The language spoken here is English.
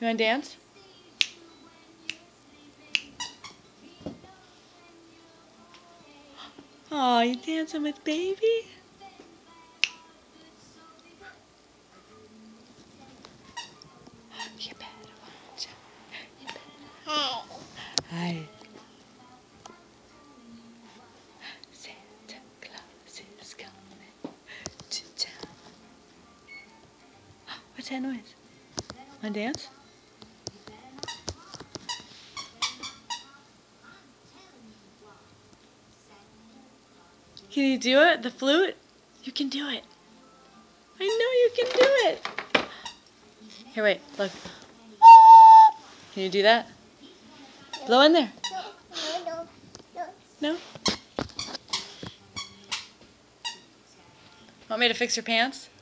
You want to dance? Oh, you dancing with baby? You better watch out. You better. Hi. Santa Claus is coming to town. What's that noise? Want to dance? Can you do it? The flute? You can do it. I know you can do it. Here, wait, look. Can you do that? Blow in there. No? Want me to fix your pants?